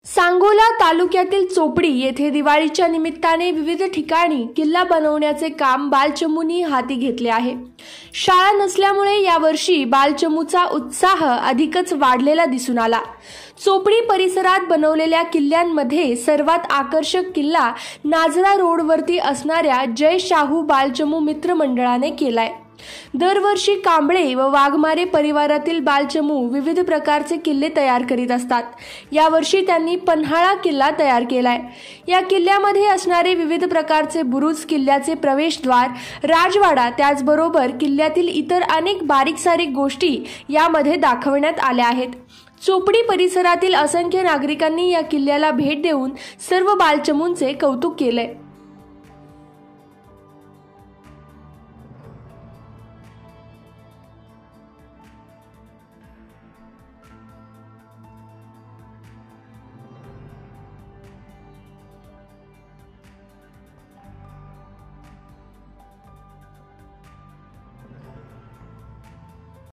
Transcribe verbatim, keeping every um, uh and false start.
सांगोला तालुक्यातील चोपडी येथे दिवाळीच्या निमित्ताने विविध ठिकाणी किल्ला बनवण्याचे काम बालचमूंनी हाती घेतले आहे। शाळा नसल्यामुळे यावर्षी बालचमूचा उत्साह अधिकच वाढलेला दिसून आला। चोपडी परिसरात बनवलेल्या किल्ल्यांमध्ये सर्वात आकर्षक किल्ला नाझरा रोडवरती असणाऱ्या जय शाहू बालचमू मित्र मंडळाने केलाय। दरवर्षी कांबळे व वाघमारे परिवारातील बालचमू विविध प्रकारचे किल्ले तयार करीत असतात। यावर्षी त्यांनी पन्हाळा किल्ला तयार केलाय। या किल्ल्यामध्ये असणारे विविध प्रकारचे बुरुज, किल्ल्याचे प्रवेशद्वार, राजवाडा, त्याचबरोबर किल्ल्यातील इतर अनेक बारीक सारीक गोष्टी यामध्ये दाखवण्यात आल्या आहेत। चोपडी परिसरातील असंख्य नागरिकांनी या किल्ल्याला भेट देऊन सर्व बालचमूंचे कौतुक केले।